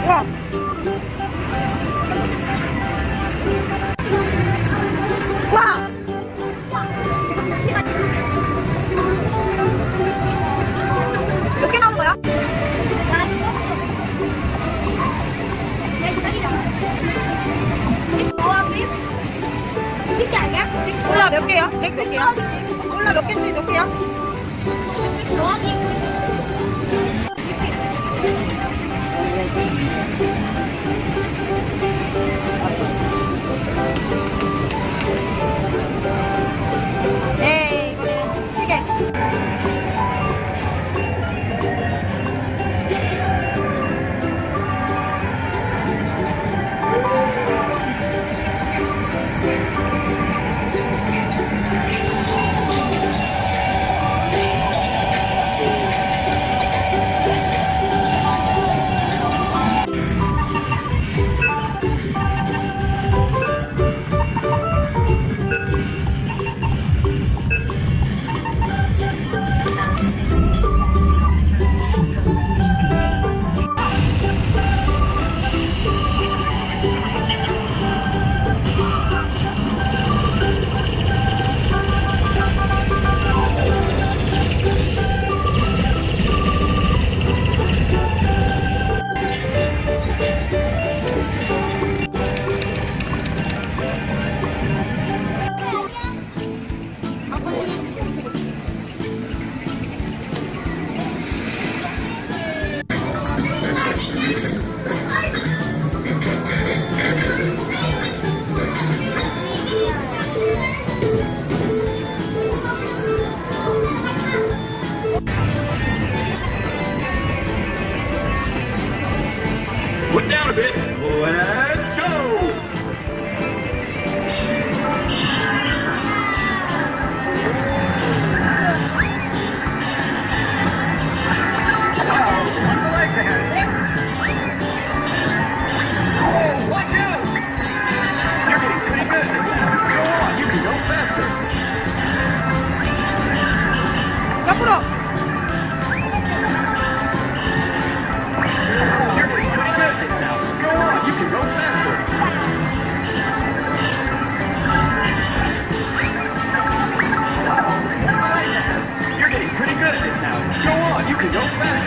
와. 와. 몇 개 나오는 거야? 몰라 몇 개야? 몇 개야? 몰라 몇 개인지 몇 개야? 네, 이거는 3개. Put down a bit. Let's go. Oh, watch out. You're getting pretty good. Go on, you can go faster. 옆으로. You're getting pretty good at this now. Go on, you can go faster.